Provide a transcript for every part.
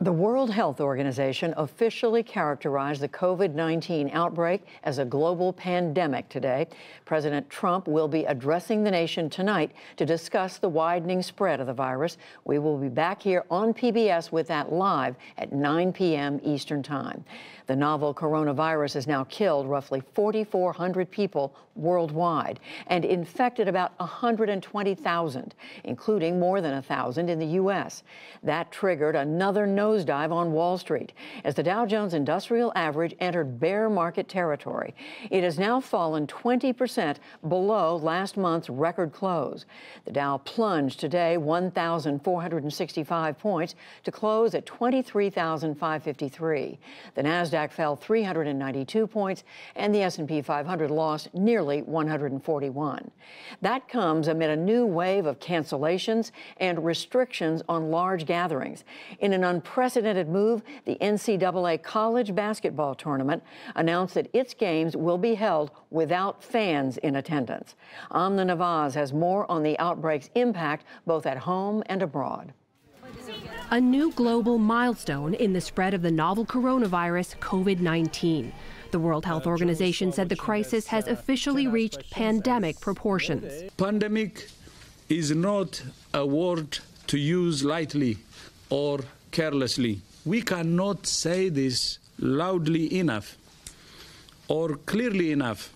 The World Health Organization officially characterized the COVID-19 outbreak as a global pandemic today. President Trump will be addressing the nation tonight to discuss the widening spread of the virus. We will be back here on PBS with that live at 9 p.m. Eastern Time. The novel coronavirus has now killed roughly 4,400 people worldwide and infected about 120,000, including more than 1,000 in the U.S. That triggered another nosedive on Wall Street as the Dow Jones Industrial Average entered bear market territory. It has now fallen 20% below last month's record close. The Dow plunged today 1,465 points to close at 23,553. The NASDAQ fell 392 points, and the S&P 500 lost nearly 141. That comes amid a new wave of cancellations and restrictions on large gatherings. In an unprecedented move, the NCAA college basketball tournament announced that its games will be held without fans in attendance. Amna Nawaz has more on the outbreak's impact both at home and abroad. A new global milestone in the spread of the novel coronavirus, COVID-19. The World Health Organization said the crisis has officially reached pandemic proportions. Pandemic is not a word to use lightly or carelessly. We cannot say this loudly enough, or clearly enough,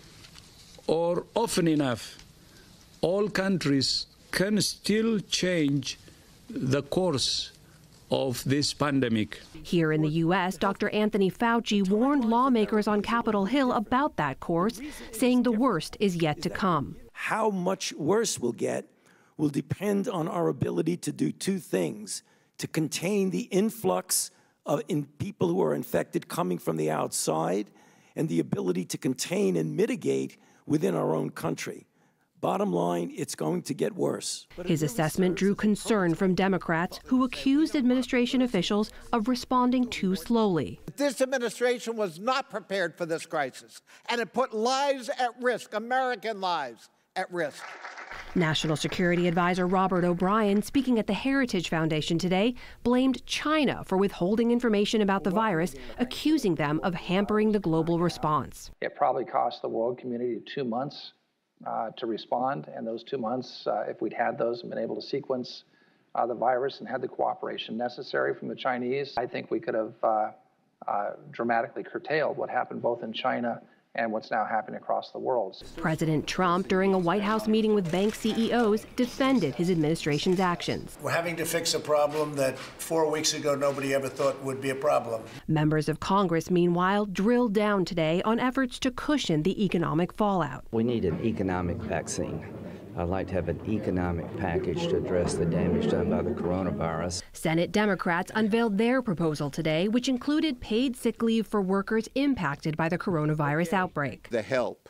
or often enough. All countries can still change the course of this pandemic. Here in the U.S., Dr. Anthony Fauci warned lawmakers on Capitol Hill about that course, saying the worst is yet to come. How much worse we'll get will depend on our ability to do two things: to contain the influx in people who are infected coming from the outside, and the ability to contain and mitigate within our own country. Bottom line, it's going to get worse. His assessment drew concern from Democrats who accused administration officials of responding too slowly. This administration was not prepared for this crisis, and it put lives at risk, American lives at risk. National Security Advisor Robert O'Brien, speaking at the Heritage Foundation today, blamed China for withholding information about the virus, accusing them of hampering the global response. It probably cost the world community 2 months to respond, and those 2 months, if we'd had those and been able to sequence the virus and had the cooperation necessary from the Chinese, I think we could have dramatically curtailed what happened both in China and what's now happening across the world. President Trump, during a White House meeting with bank CEOs, defended his administration's actions. We're having to fix a problem that 4 weeks ago nobody ever thought would be a problem. Members of Congress, meanwhile, drilled down today on efforts to cushion the economic fallout. We need an economic vaccine. I'd like to have an economic package to address the damage done by the coronavirus. Senate Democrats unveiled their proposal today, which included paid sick leave for workers impacted by the coronavirus outbreak. The help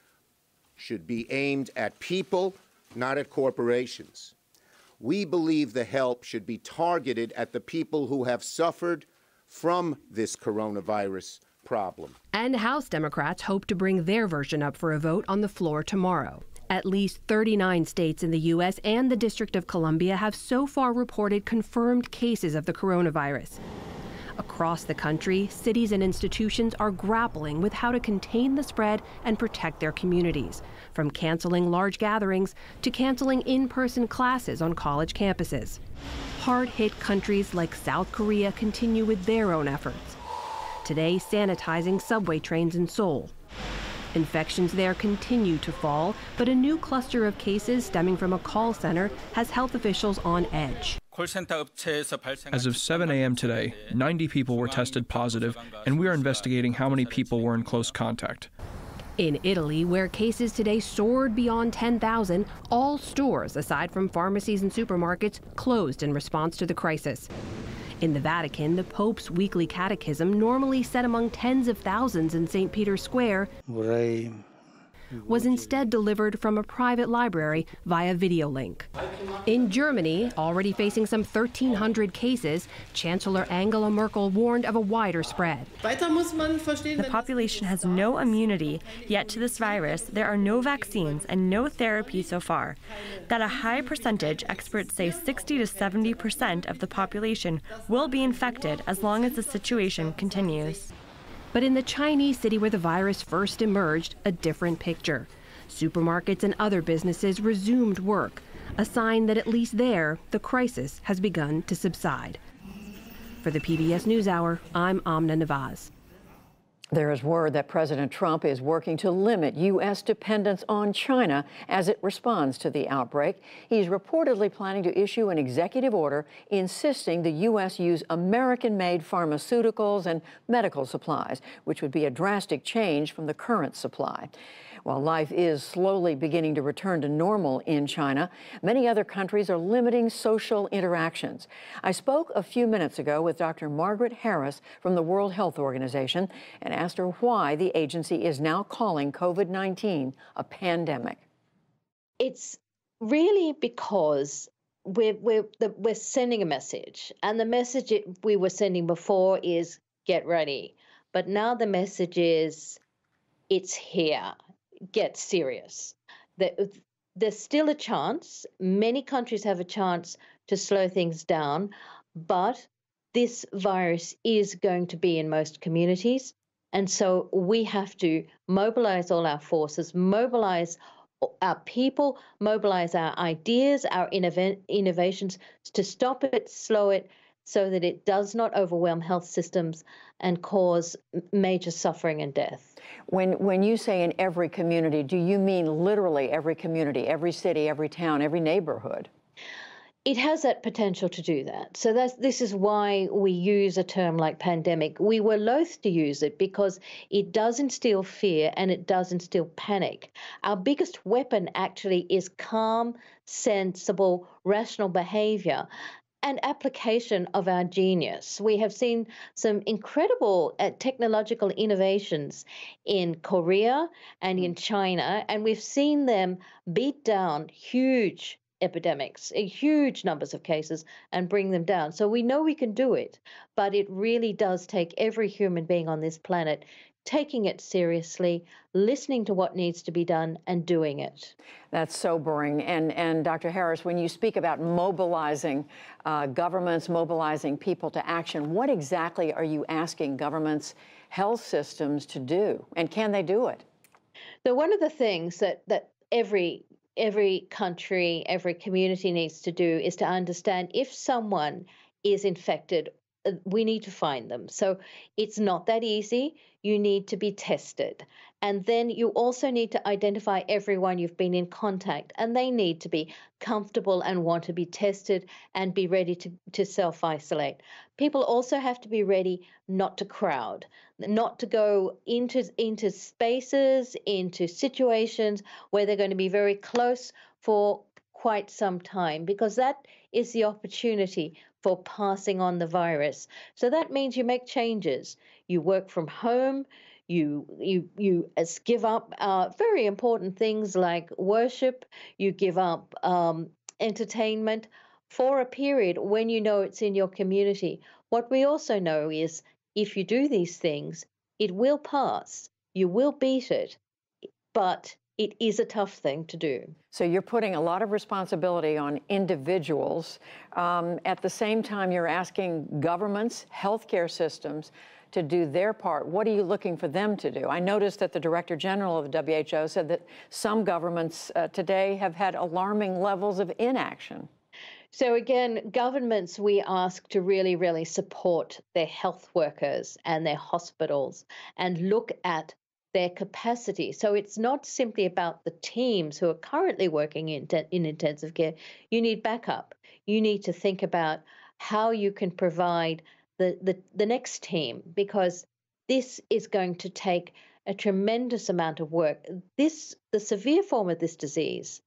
should be aimed at people, not at corporations. We believe the help should be targeted at the people who have suffered from this coronavirus problem. And House Democrats hope to bring their version up for a vote on the floor tomorrow. At least 39 states in the U.S. and the District of Columbia have so far reported confirmed cases of the coronavirus. Across the country, cities and institutions are grappling with how to contain the spread and protect their communities, from canceling large gatherings to canceling in-person classes on college campuses. Hard-hit countries like South Korea continue with their own efforts. Today, sanitizing subway trains in Seoul. Infections there continue to fall, but a new cluster of cases stemming from a call center has health officials on edge. As of 7 a.m. today, 90 people were tested positive, and we are investigating how many people were in close contact. In Italy, where cases today soared beyond 10,000, all stores, aside from pharmacies and supermarkets, closed in response to the crisis. In the Vatican, the Pope's weekly catechism, normally said among tens of thousands in St. Peter's Square, was instead delivered from a private library via video link. In Germany, already facing some 1,300 cases, Chancellor Angela Merkel warned of a wider spread. The population has no immunity, yet to this virus there are no vaccines and no therapy so far. That a high percentage, experts say 60 to 70% of the population, will be infected as long as the situation continues. But in the Chinese city where the virus first emerged, a different picture. Supermarkets and other businesses resumed work, a sign that at least there, the crisis has begun to subside. For the PBS NewsHour, I'm Amna Nawaz. There is word that President Trump is working to limit U.S. dependence on China as it responds to the outbreak. He's reportedly planning to issue an executive order insisting the U.S. use American-made pharmaceuticals and medical supplies, which would be a drastic change from the current supply. While life is slowly beginning to return to normal in China, many other countries are limiting social interactions. I spoke a few minutes ago with Dr. Margaret Harris from the World Health Organization and asked her why the agency is now calling COVID-19 a pandemic. It's really because we're sending a message, and the message we were sending before is get ready. But now the message is it's here. Get serious. There's still a chance. Many countries have a chance to slow things down, but this virus is going to be in most communities. And so we have to mobilize all our forces, mobilize our people, mobilize our ideas, our innovations to stop it, slow it, so that it does not overwhelm health systems and cause major suffering and death. When you say in every community, do you mean literally every community, every city, every town, every neighborhood? It has that potential to do that. So this is why we use a term like pandemic. We were loath to use it because it does instill fear and it does instill panic. Our biggest weapon actually is calm, sensible, rational behavior and application of our genius. We have seen some incredible technological innovations in Korea and in China, and we've seen them beat down huge epidemics, huge numbers of cases, and bring them down. So we know we can do it, but it really does take every human being on this planet taking it seriously, listening to what needs to be done, and doing it. That's sobering. And Dr. Harris, when you speak about mobilizing governments, mobilizing people to action, what exactly are you asking governments, health systems to do? And can they do it? So one of the things that every country, every community needs to do is to understand if someone is infected, we need to find them. So it's not that easy. You need to be tested. And then you also need to identify everyone you've been in contact, and they need to be comfortable and want to be tested and be ready to self-isolate. People also have to be ready not to crowd, not to go into spaces, into situations where they're going to be very close for quite some time, because that is the opportunity for passing on the virus. So that means you make changes. You work from home. You give up very important things like worship. You give up entertainment for a period when you know it's in your community. What we also know is if you do these things, it will pass. You will beat it, but it is a tough thing to do. So you're putting a lot of responsibility on individuals. At the same time, you're asking governments, healthcare systems to do their part. What are you looking for them to do? I noticed that the Director General of the WHO said that some governments today have had alarming levels of inaction. So again, governments, we ask to really, really support their health workers and their hospitals and look at their capacity. So it's not simply about the teams who are currently working in intensive care. You need backup. You need to think about how you can provide the next team, because this is going to take a tremendous amount of work. The severe form of this disease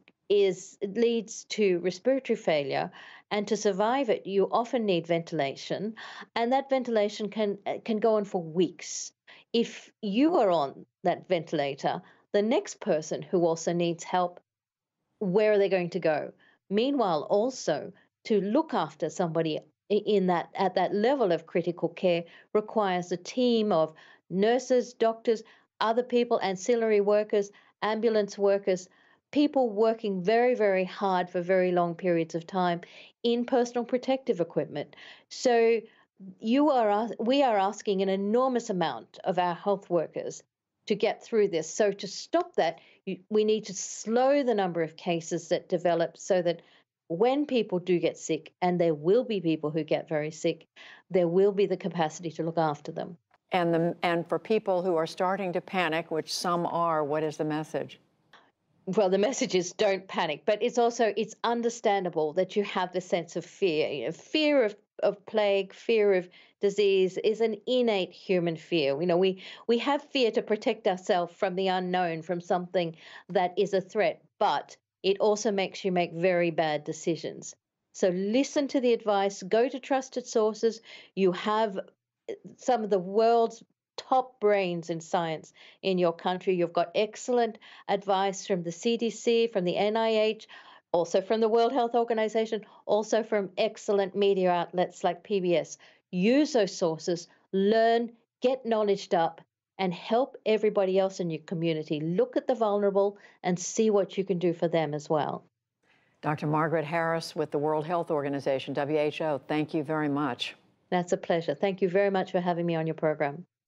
leads to respiratory failure, and to survive it, you often need ventilation, and that ventilation can go on for weeks. If you are on that ventilator, the next person who also needs help, where are they going to go? Meanwhile, also to look after somebody at that level of critical care requires a team of nurses, doctors, other people, ancillary workers, ambulance workers, people working very, very hard for very long periods of time in personal protective equipment. So we are asking an enormous amount of our health workers to get through this. So to stop that, we need to slow the number of cases that develop so that when people do get sick, and there will be people who get very sick, there will be the capacity to look after them. And for people who are starting to panic, which some are, what is the message? Well, the message is don't panic, but it's understandable that you have the sense of fear. Fear of plague, fear of disease is an innate human fear. We have fear to protect ourselves from the unknown, from something that is a threat, but it also makes you make very bad decisions. So listen to the advice, go to trusted sources. You have some of the world's top brains in science in your country. You've got excellent advice from the CDC, from the NIH, also from the World Health Organization, also from excellent media outlets like PBS. Use those sources, learn, get knowledged up, and help everybody else in your community. Look at the vulnerable and see what you can do for them as well. Dr. Margaret Harris with the World Health Organization, WHO, thank you very much. That's a pleasure. Thank you very much for having me on your program.